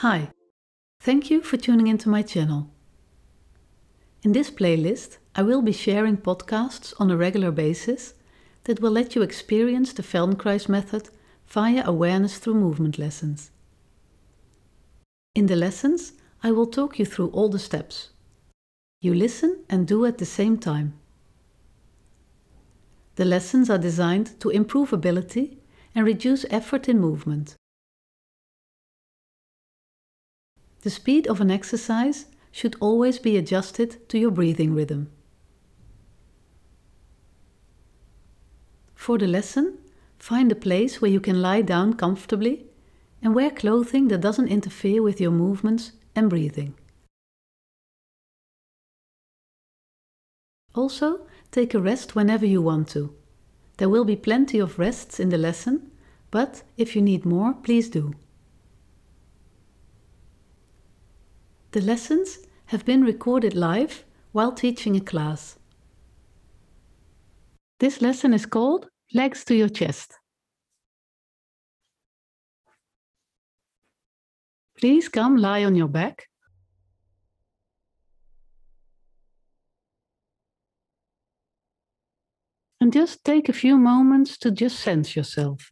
Hi, thank you for tuning into my channel. In this playlist, I will be sharing podcasts on a regular basis that will let you experience the Feldenkrais method via awareness through movement lessons. In the lessons, I will talk you through all the steps. You listen and do at the same time. The lessons are designed to improve ability and reduce effort in movement. The speed of an exercise should always be adjusted to your breathing rhythm. For the lesson, find a place where you can lie down comfortably and wear clothing that doesn't interfere with your movements and breathing. Also, take a rest whenever you want to. There will be plenty of rests in the lesson, but if you need more, please do. The lessons have been recorded live while teaching a class. This lesson is called Legs to Your Chest. Please come lie on your back. And just take a few moments to just sense yourself.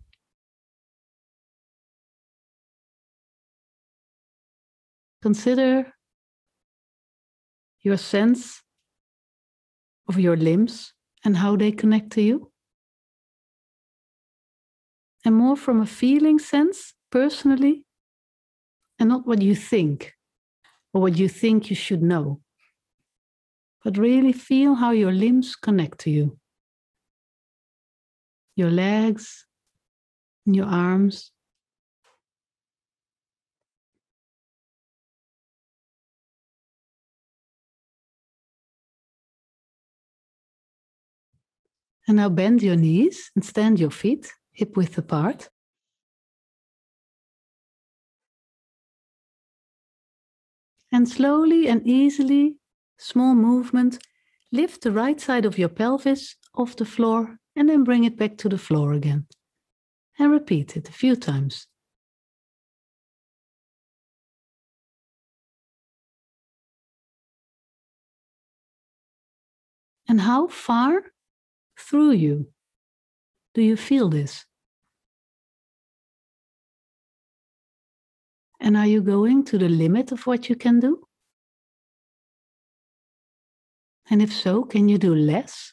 Consider your sense of your limbs and how they connect to you. And more from a feeling sense, personally, and not what you think or what you think you should know. But really feel how your limbs connect to you. Your legs and your arms. And now bend your knees and stand your feet hip width apart. And slowly and easily, small movement, lift the right side of your pelvis off the floor and then bring it back to the floor again. And repeat it a few times. And how far through you do you feel this? And are you going to the limit of what you can do? And if so, can you do less?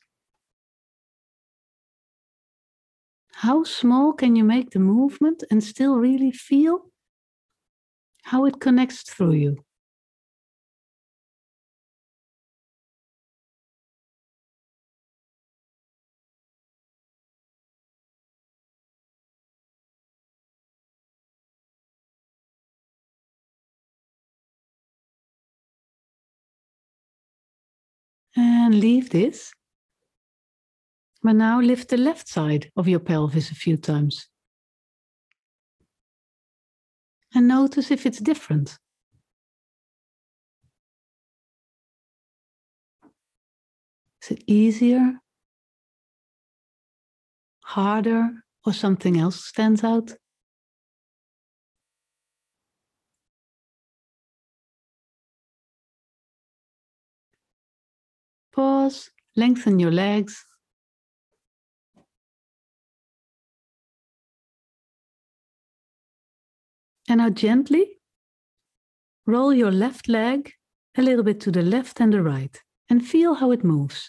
How small can you make the movement and still really feel how it connects through you? And leave this. But now lift the left side of your pelvis a few times. And notice if it's different. Is it easier, harder, or something else stands out? Pause, lengthen your legs. And now gently roll your left leg a little bit to the left and the right and feel how it moves.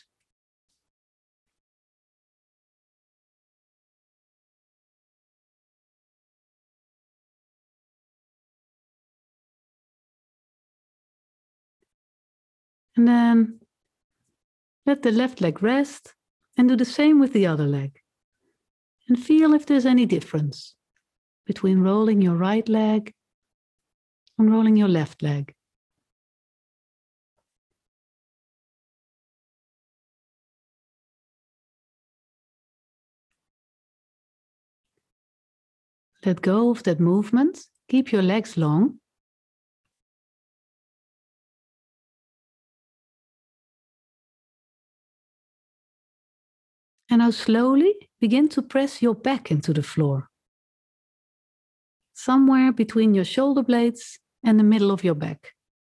And then let the left leg rest and do the same with the other leg. And feel if there's any difference between rolling your right leg and rolling your left leg. Let go of that movement. Keep your legs long. And now slowly begin to press your back into the floor. Somewhere between your shoulder blades and the middle of your back.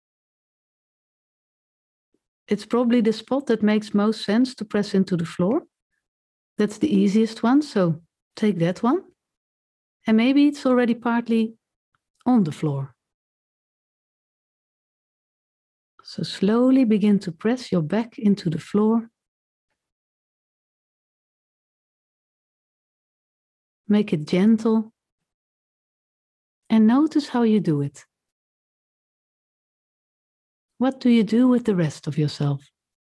It's probably the spot that makes most sense to press into the floor. That's the easiest one, so take that one. And maybe it's already partly on the floor. So slowly begin to press your back into the floor. Make it gentle. And notice how you do it. What do you do with the rest of yourself?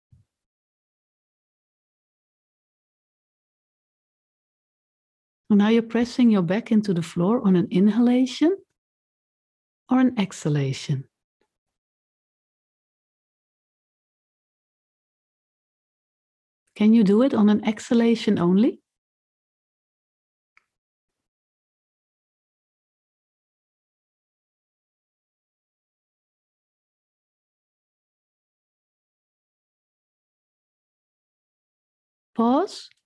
Now you're pressing your back into the floor on an inhalation or an exhalation. Can you do it on an exhalation only? Pause.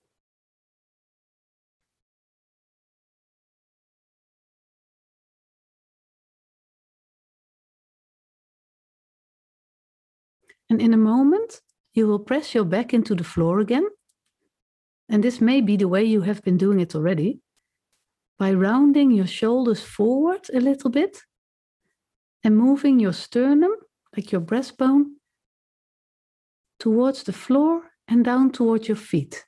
And in a moment, you will press your back into the floor again. And this may be the way you have been doing it already, by rounding your shoulders forward a little bit and moving your sternum, like your breastbone, towards the floor and down towards your feet.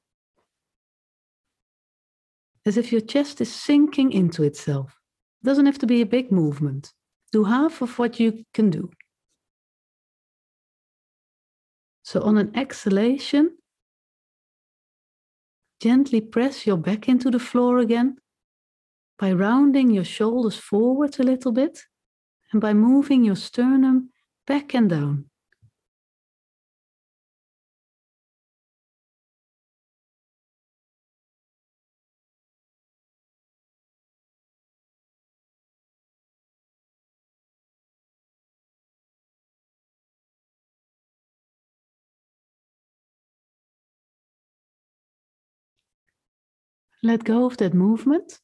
As if your chest is sinking into itself. It doesn't have to be a big movement. Do half of what you can do. So on an exhalation, gently press your back into the floor again by rounding your shoulders forward a little bit and by moving your sternum back and down. Let go of that movement.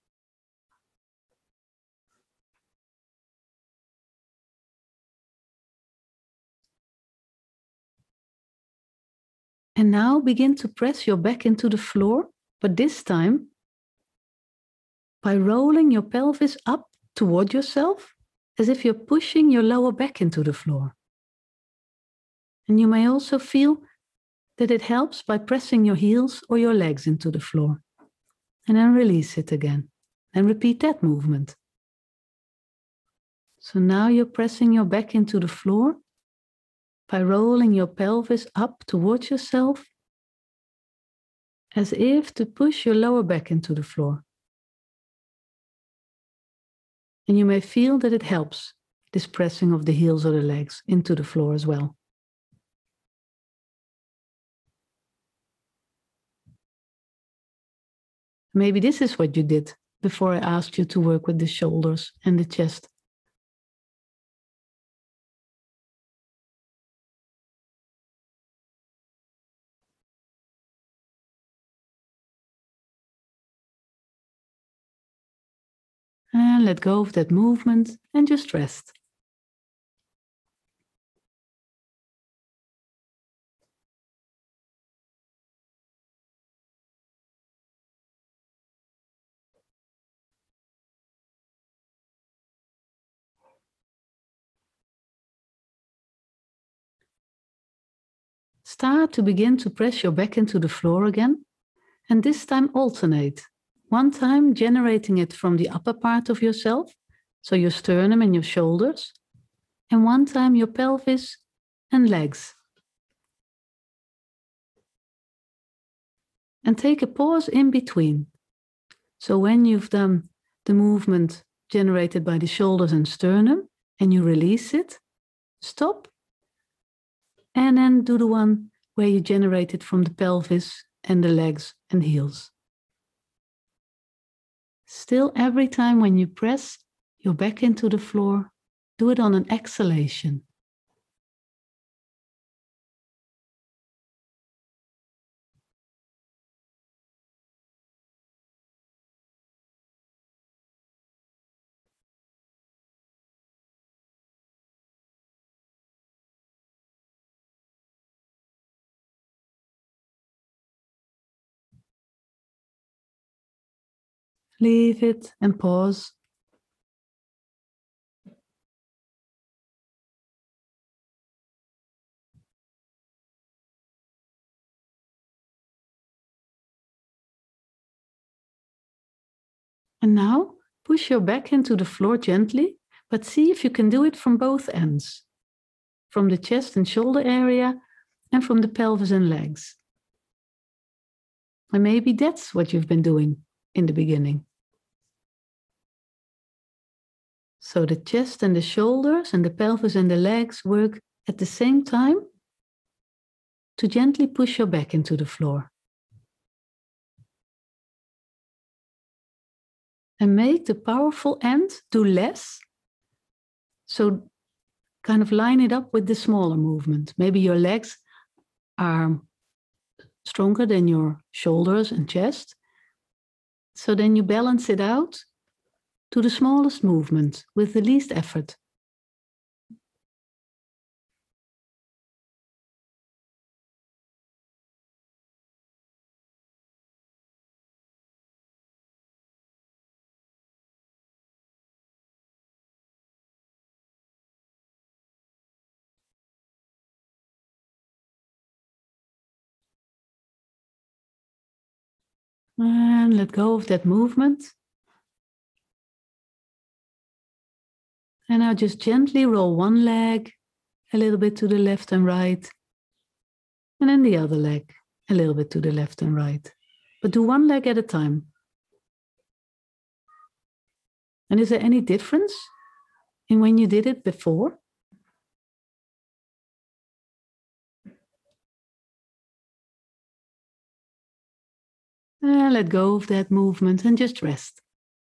And now begin to press your back into the floor, but this time by rolling your pelvis up toward yourself, as if you're pushing your lower back into the floor. And you may also feel that it helps by pressing your heels or your legs into the floor. And then release it again. And repeat that movement. So now you're pressing your back into the floor by rolling your pelvis up towards yourself, as if to push your lower back into the floor. And you may feel that it helps, this pressing of the heels or the legs into the floor as well. Maybe this is what you did before I asked you to work with the shoulders and the chest. And let go of that movement and just rest. Start to begin to press your back into the floor again, and this time alternate. One time generating it from the upper part of yourself, so your sternum and your shoulders, and one time your pelvis and legs. And take a pause in between. So when you've done the movement generated by the shoulders and sternum, and you release it, stop, and then do the one where you generate it from the pelvis and the legs and heels. Still, every time when you press your back into the floor, do it on an exhalation. Leave it and pause. And now push your back into the floor gently, but see if you can do it from both ends, from the chest and shoulder area and from the pelvis and legs. And maybe that's what you've been doing in the beginning. So the chest and the shoulders and the pelvis and the legs work at the same time to gently push your back into the floor. And make the powerful end do less. So kind of line it up with the smaller movement. Maybe your legs are stronger than your shoulders and chest. So then you balance it out to the smallest movement with the least effort. And let go of that movement. And now just gently roll one leg a little bit to the left and right. And then the other leg a little bit to the left and right. But do one leg at a time. And is there any difference in when you did it before? Let go of that movement and just rest.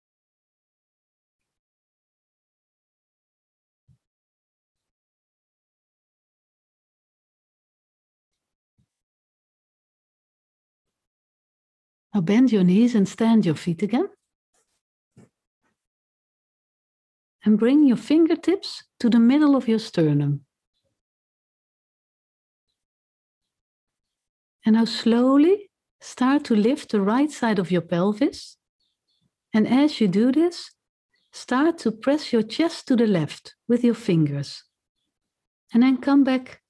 Now bend your knees and stand your feet again. And bring your fingertips to the middle of your sternum. And now slowly start to lift the right side of your pelvis. And as you do this, start to press your chest to the left with your fingers. And then come back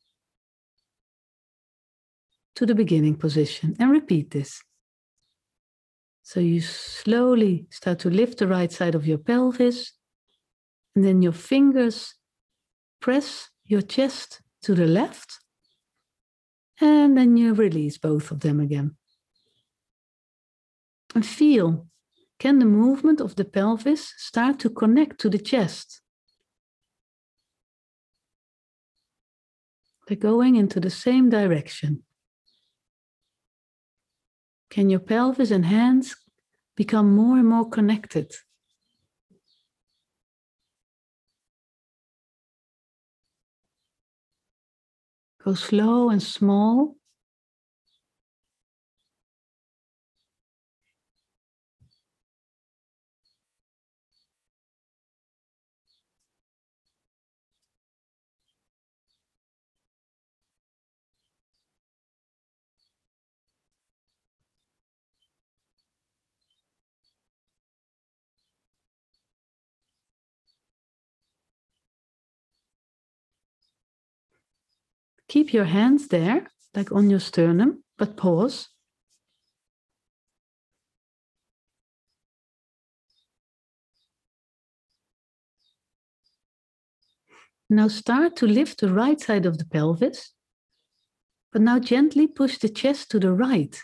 to the beginning position and repeat this. So you slowly start to lift the right side of your pelvis. And then your fingers press your chest to the left. And then you release both of them again. And feel, can the movement of the pelvis start to connect to the chest? They're going into the same direction. Can your pelvis and hands become more and more connected? Go slow and small. Keep your hands there, like on your sternum, but pause. Now start to lift the right side of the pelvis, but now gently push the chest to the right.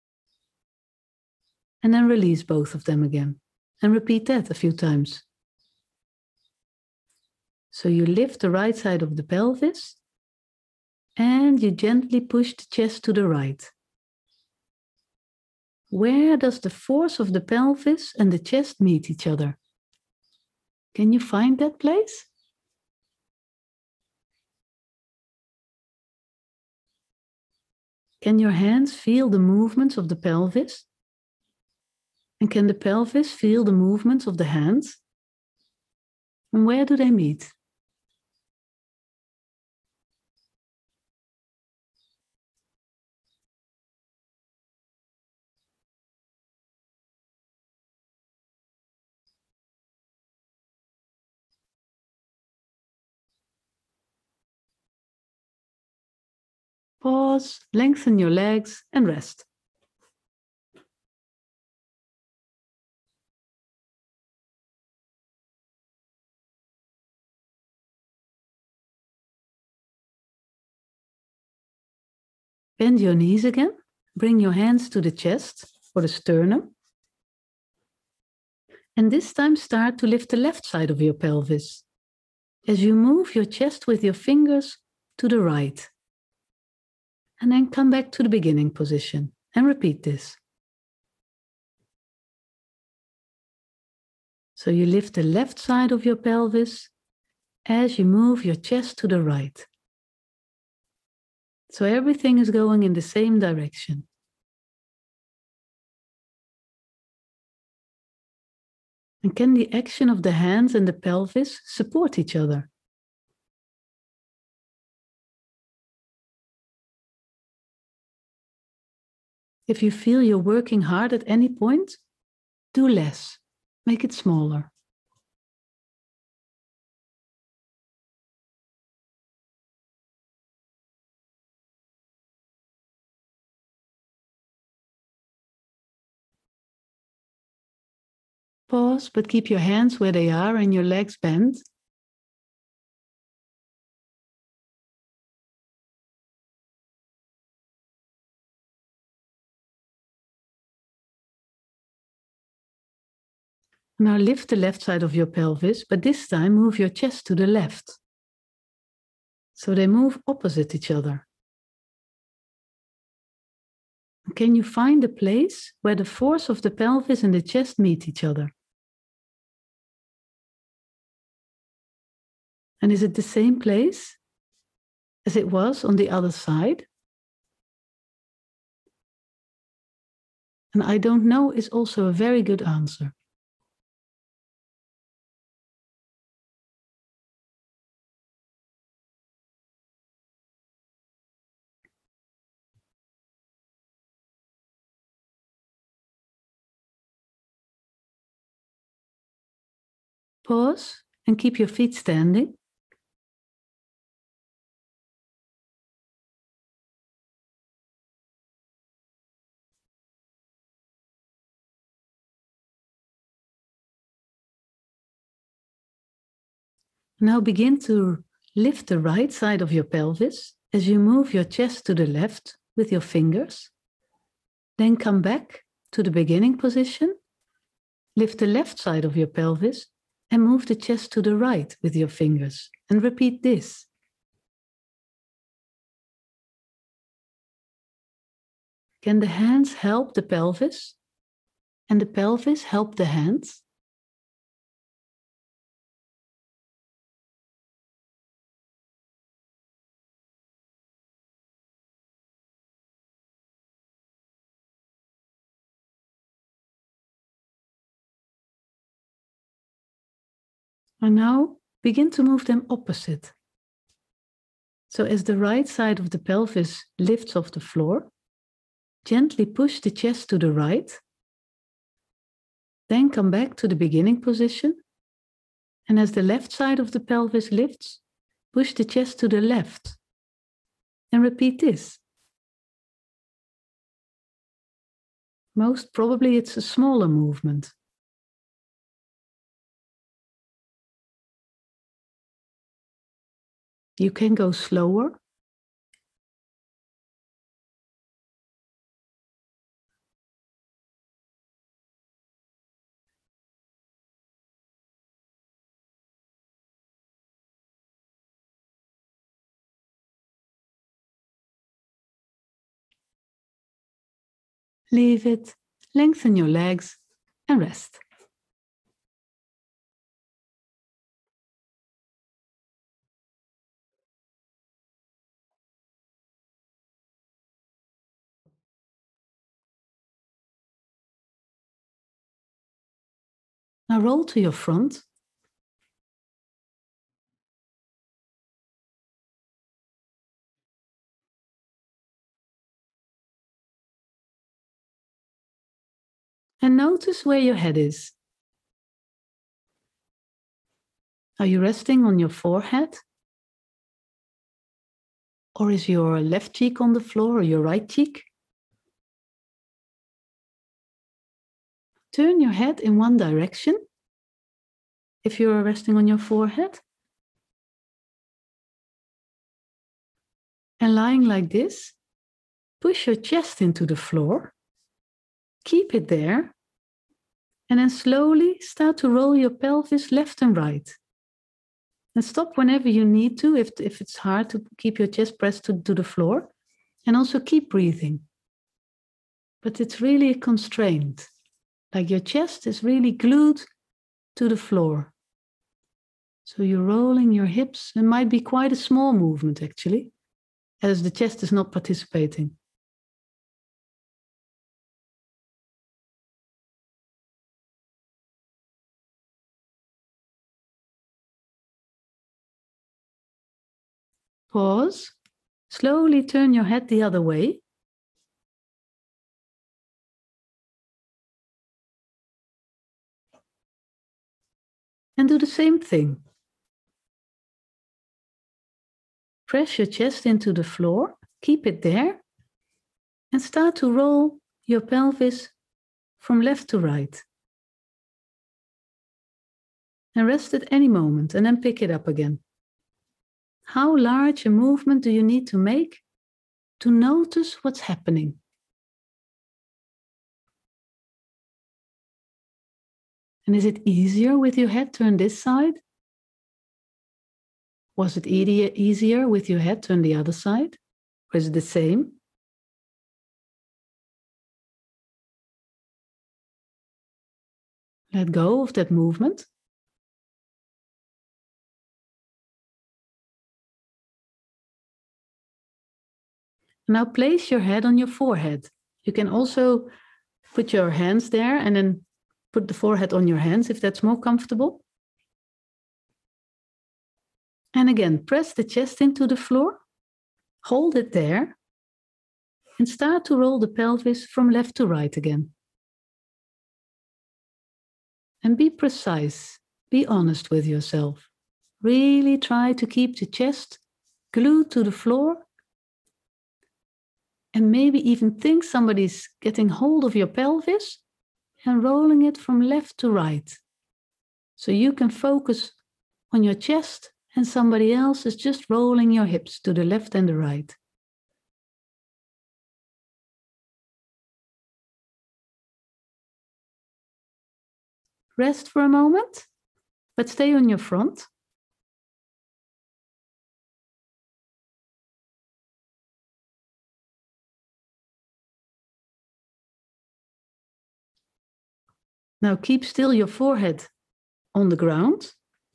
And then release both of them again. And repeat that a few times. So you lift the right side of the pelvis, and you gently push the chest to the right. Where does the force of the pelvis and the chest meet each other? Can you find that place? Can your hands feel the movements of the pelvis? And can the pelvis feel the movements of the hands? And where do they meet? Pause, lengthen your legs and rest. Bend your knees again. Bring your hands to the chest or the sternum. And this time start to lift the left side of your pelvis as you move your chest with your fingers to the right. And then come back to the beginning position and repeat this. So you lift the left side of your pelvis as you move your chest to the right. So everything is going in the same direction. And can the action of the hands and the pelvis support each other? If you feel you're working hard at any point, do less. Make it smaller. Pause, but keep your hands where they are and your legs bent. Now lift the left side of your pelvis, but this time move your chest to the left. So they move opposite each other. Can you find a place where the force of the pelvis and the chest meet each other? And is it the same place as it was on the other side? And I don't know is also a very good answer. Pause and keep your feet standing. Now begin to lift the right side of your pelvis as you move your chest to the left with your fingers. Then come back to the beginning position. Lift the left side of your pelvis and move the chest to the right with your fingers. And repeat this. Can the hands help the pelvis? And the pelvis help the hands? And now begin to move them opposite. So as the right side of the pelvis lifts off the floor, gently push the chest to the right. Then come back to the beginning position. And as the left side of the pelvis lifts, push the chest to the left. And repeat this. Most probably it's a smaller movement. You can go slower. Leave it, lengthen your legs and rest. Now roll to your front. And notice where your head is. Are you resting on your forehead? Or is your left cheek on the floor or your right cheek? Turn your head in one direction if you're resting on your forehead. And lying like this, push your chest into the floor. Keep it there. And then slowly start to roll your pelvis left and right. And stop whenever you need to, if it's hard to keep your chest pressed to the floor. And also keep breathing. But it's really constrained. Like your chest is really glued to the floor. So you're rolling your hips. It might be quite a small movement actually, as the chest is not participating. Pause. Slowly turn your head the other way. And do the same thing. Press your chest into the floor. Keep it there. And start to roll your pelvis from left to right. And rest at any moment and then pick it up again. How large a movement do you need to make to notice what's happening? And is it easier with your head turned this side? Was it easier with your head turned the other side? Or is it the same? Let go of that movement. Now place your head on your forehead. You can also put your hands there and then put the forehead on your hands if that's more comfortable. And again, press the chest into the floor, hold it there, and start to roll the pelvis from left to right again. And be precise, be honest with yourself. Really try to keep the chest glued to the floor. And maybe even think somebody's getting hold of your pelvis and rolling it from left to right. So you can focus on your chest and somebody else is just rolling your hips to the left and the right. Rest for a moment, but stay on your front. Now keep still your forehead on the ground.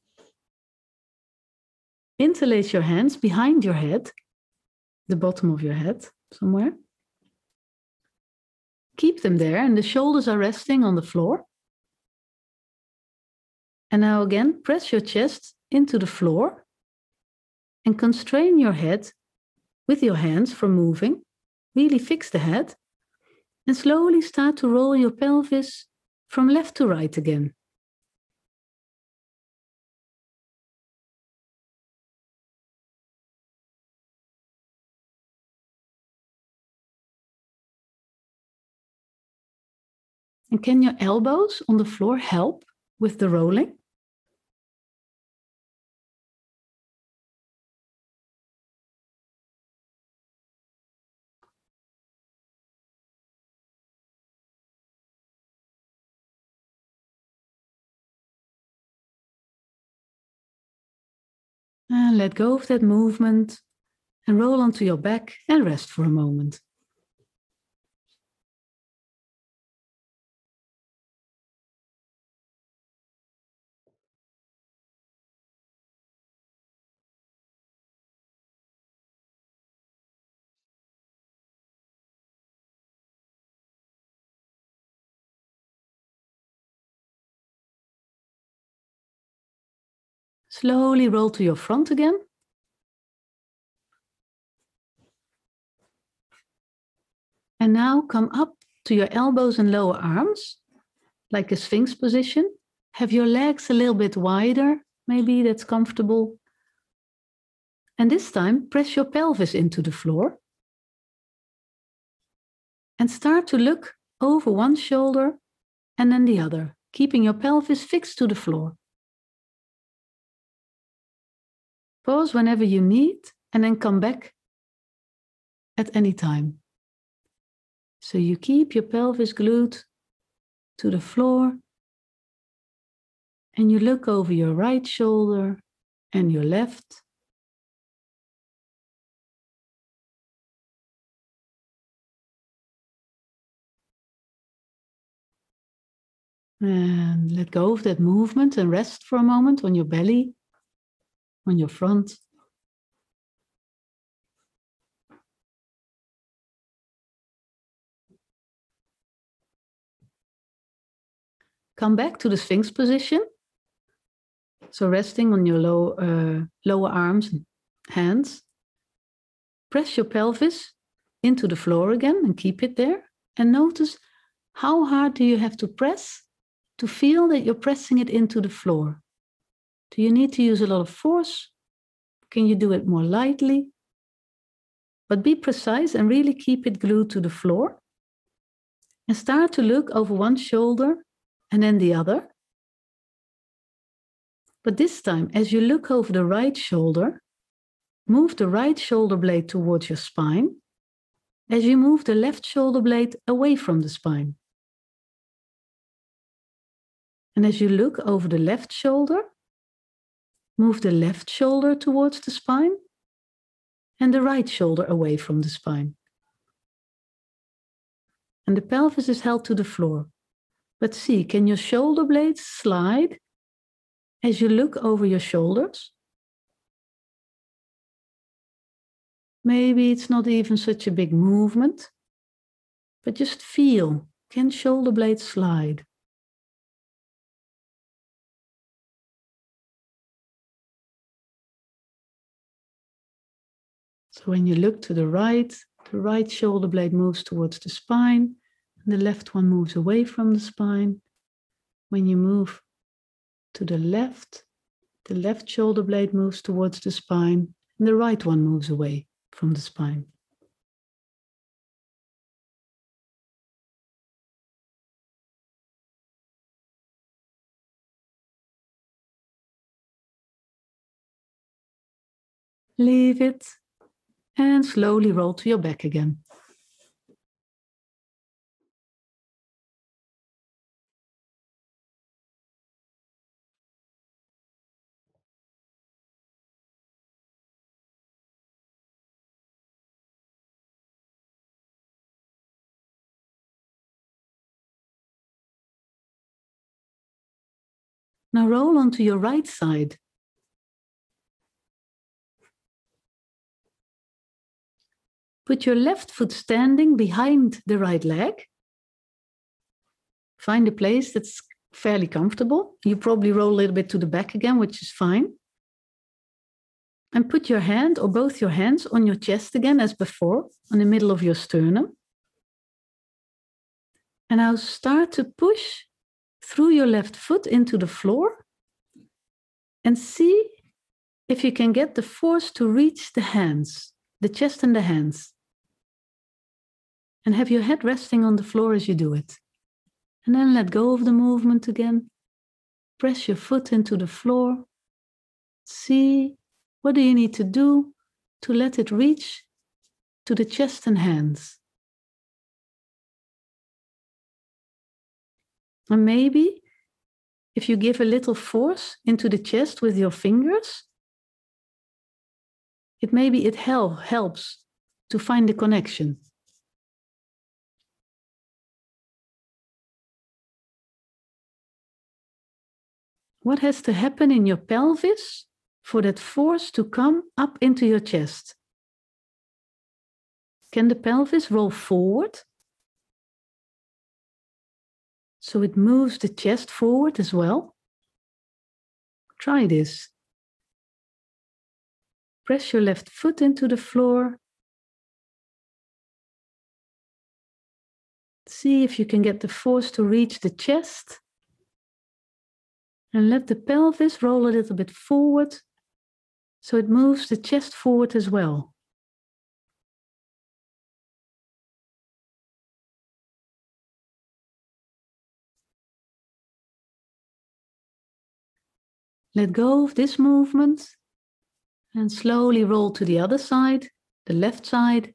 Interlace your hands behind your head, the bottom of your head somewhere. Keep them there and the shoulders are resting on the floor. And now again, press your chest into the floor and constrain your head with your hands from moving. Really fix the head and slowly start to roll your pelvis from left to right again. And can your elbows on the floor help with the rolling? And let go of that movement and roll onto your back and rest for a moment. Slowly roll to your front again. And now come up to your elbows and lower arms, like a Sphinx position. Have your legs a little bit wider, maybe that's comfortable. And this time, press your pelvis into the floor. And start to look over one shoulder and then the other, keeping your pelvis fixed to the floor. Pause whenever you need and then come back at any time. So you keep your pelvis glued to the floor and you look over your right shoulder and your left. And let go of that movement and rest for a moment on your belly, on your front. Come back to the Sphinx position. So resting on your lower arms and hands. Press your pelvis into the floor again and keep it there. And notice how hard do you have to press to feel that you're pressing it into the floor. Do you need to use a lot of force? Can you do it more lightly? But be precise and really keep it glued to the floor. And start to look over one shoulder and then the other. But this time, as you look over the right shoulder, move the right shoulder blade towards your spine as you move the left shoulder blade away from the spine. And as you look over the left shoulder, move the left shoulder towards the spine and the right shoulder away from the spine. And the pelvis is held to the floor. But see, can your shoulder blades slide as you look over your shoulders? Maybe it's not even such a big movement, but just feel, can shoulder blades slide? So when you look to the right shoulder blade moves towards the spine, and the left one moves away from the spine. When you move to the left shoulder blade moves towards the spine, and the right one moves away from the spine. Leave it and slowly roll to your back again. Now roll onto your right side. Put your left foot standing behind the right leg. Find a place that's fairly comfortable. You probably roll a little bit to the back again, which is fine. And put your hand or both your hands on your chest again as before, on the middle of your sternum. And now start to push through your left foot into the floor and see if you can get the force to reach the hands, the chest and the hands. And have your head resting on the floor as you do it. And then let go of the movement again. Press your foot into the floor. See, what do you need to do to let it reach to the chest and hands? And maybe if you give a little force into the chest with your fingers, it helps to find the connection. What has to happen in your pelvis for that force to come up into your chest? Can the pelvis roll forward? So it moves the chest forward as well. Try this. Press your left foot into the floor. See if you can get the force to reach the chest. And let the pelvis roll a little bit forward So it moves the chest forward as well. Let go of this movement and slowly roll to the other side, the left side.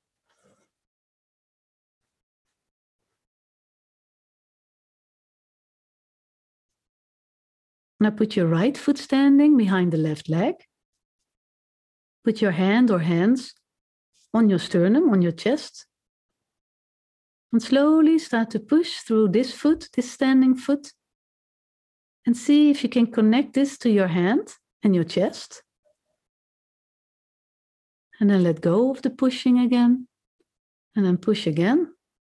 Now put your right foot standing behind the left leg. Put your hand or hands on your sternum, on your chest. And slowly start to push through this foot, this standing foot. And see if you can connect this to your hand and your chest. And then let go of the pushing again. And then push again.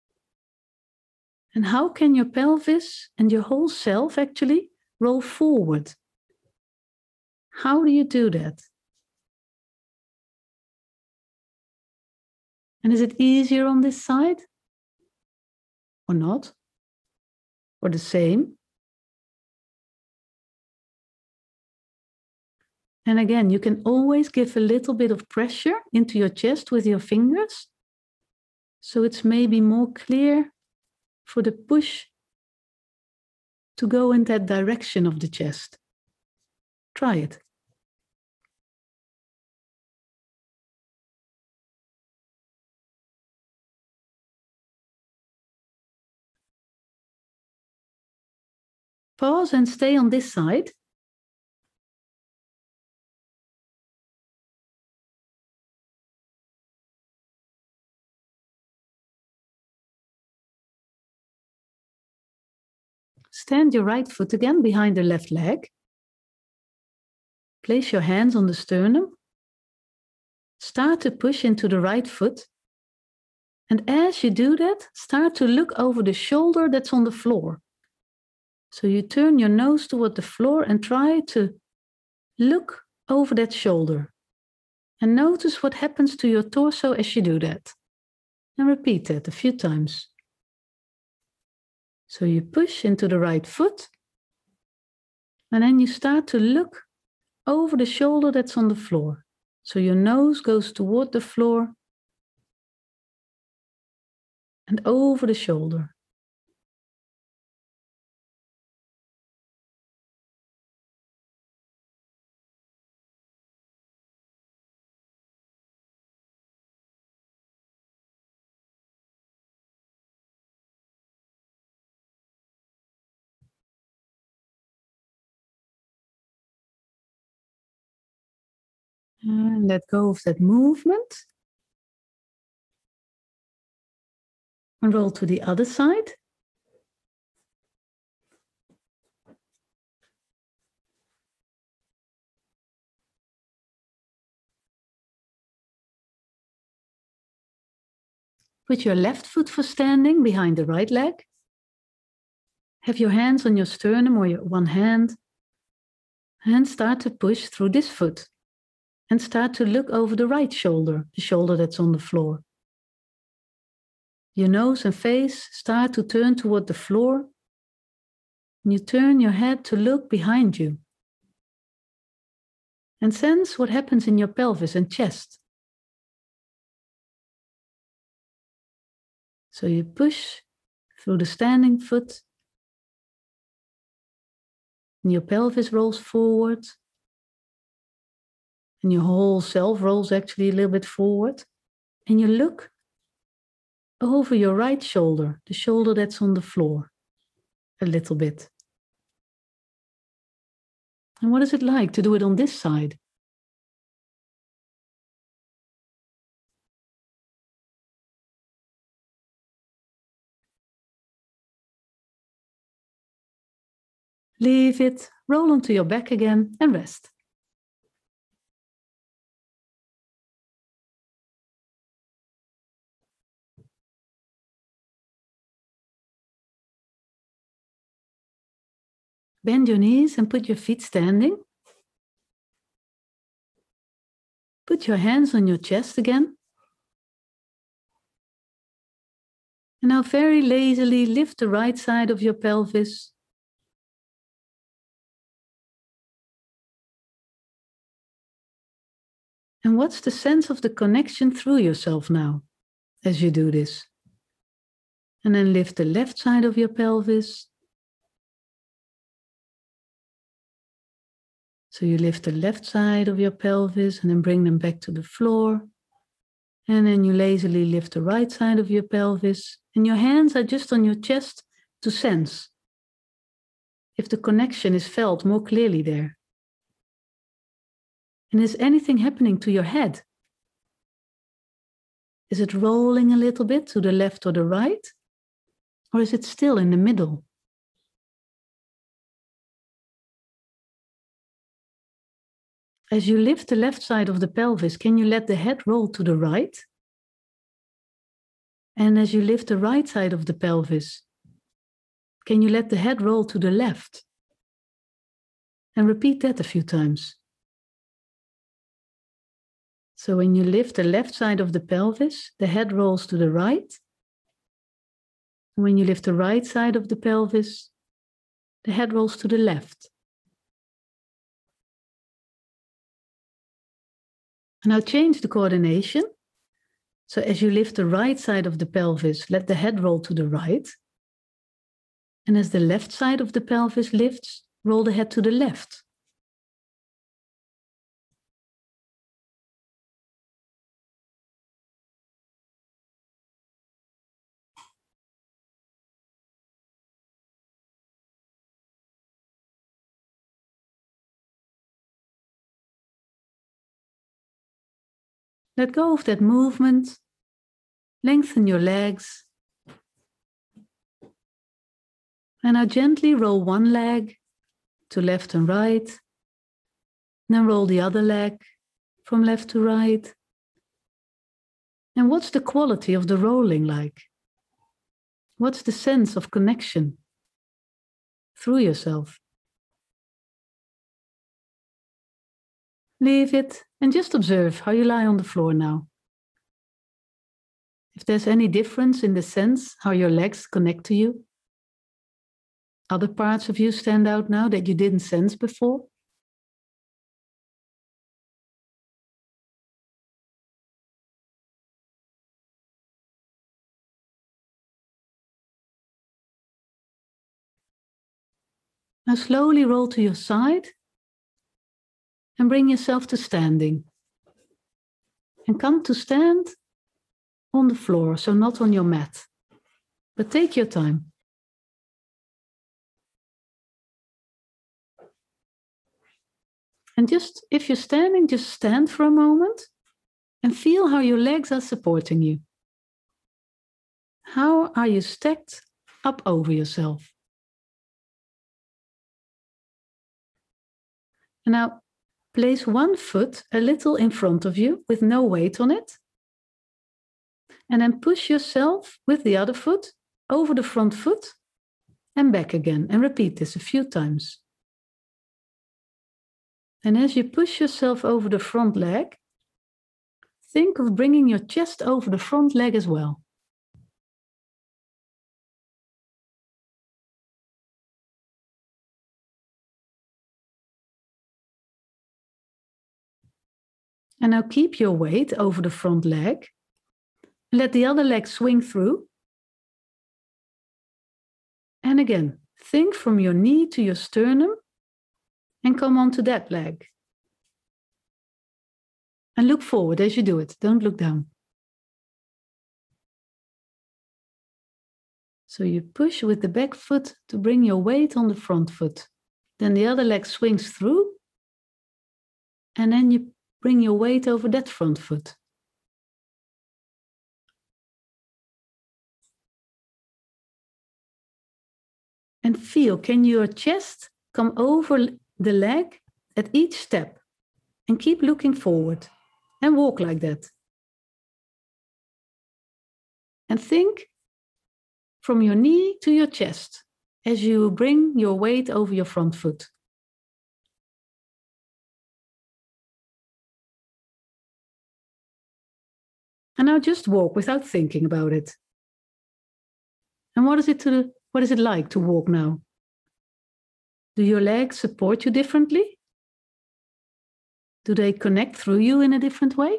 And how can your pelvis and your whole self actually roll forward? How do you do that? And is it easier on this side? Or not? Or the same? And again, you can always give a little bit of pressure into your chest with your fingers. So it's maybe more clear for the push to go in that direction of the chest. Try it. Pause and stay on this side. Stand your right foot again behind the left leg. Place your hands on the sternum. Start to push into the right foot. And as you do that, start to look over the shoulder that's on the floor. So you turn your nose toward the floor and try to look over that shoulder. And notice what happens to your torso as you do that. And repeat that a few times. So you push into the right foot. And then you start to look over the shoulder that's on the floor. So your nose goes toward the floor and over the shoulder. And let go of that movement. And roll to the other side. Put your left foot for standing behind the right leg. Have your hands on your sternum or your one hand. And start to push through this foot. And start to look over the right shoulder, the shoulder that's on the floor. Your nose and face start to turn toward the floor. And you turn your head to look behind you. And sense what happens in your pelvis and chest. So you push through the standing foot. And your pelvis rolls forward. And your whole self rolls actually a little bit forward. And you look over your right shoulder, the shoulder that's on the floor, a little bit. And what is it like to do it on this side? Leave it, roll onto your back again and rest. Bend your knees and put your feet standing. Put your hands on your chest again. And now very lazily lift the right side of your pelvis. And what's the sense of the connection through yourself now as you do this? And then lift the left side of your pelvis. So you lift the left side of your pelvis and then bring them back to the floor. And then you lazily lift the right side of your pelvis. And your hands are just on your chest to sense if the connection is felt more clearly there. And is anything happening to your head? Is it rolling a little bit to the left or the right? Or is it still in the middle? As you lift the left side of the pelvis, can you let the head roll to the right? And as you lift the right side of the pelvis, can you let the head roll to the left? And repeat that a few times. So when you lift the left side of the pelvis, the head rolls to the right. And when you lift the right side of the pelvis, the head rolls to the left. And now change the coordination. So as you lift the right side of the pelvis, let the head roll to the right. And as the left side of the pelvis lifts, roll the head to the left. Let go of that movement. Lengthen your legs. And now gently roll one leg to left and right. Then roll the other leg from left to right. And what's the quality of the rolling like? What's the sense of connection through yourself? Leave it and just observe how you lie on the floor now. If there's any difference in the sense how your legs connect to you, other parts of you stand out now that you didn't sense before. Now slowly roll to your side and bring yourself to standing. And come to stand on the floor, so not on your mat. But take your time. And just, if you're standing, just stand for a moment and feel how your legs are supporting you. How are you stacked up over yourself? And now place one foot a little in front of you with no weight on it. And then push yourself with the other foot over the front foot and back again. And repeat this a few times. And as you push yourself over the front leg, think of bringing your chest over the front leg as well. And now keep your weight over the front leg. Let the other leg swing through. And again, think from your knee to your sternum and come onto that leg. And look forward as you do it. Don't look down. So you push with the back foot to bring your weight on the front foot. Then the other leg swings through. And then you bring your weight over that front foot. And feel, can your chest come over the leg at each step? And keep looking forward and walk like that. And think from your knee to your chest as you bring your weight over your front foot. And now just walk without thinking about it. And what is it like to walk now? Do your legs support you differently? Do they connect through you in a different way?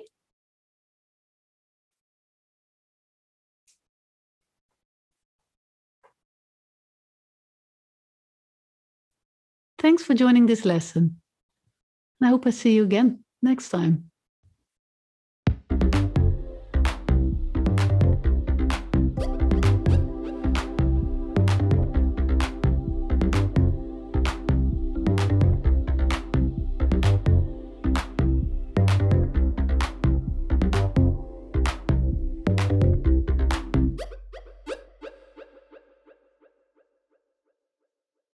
Thanks for joining this lesson. I hope I see you again next time.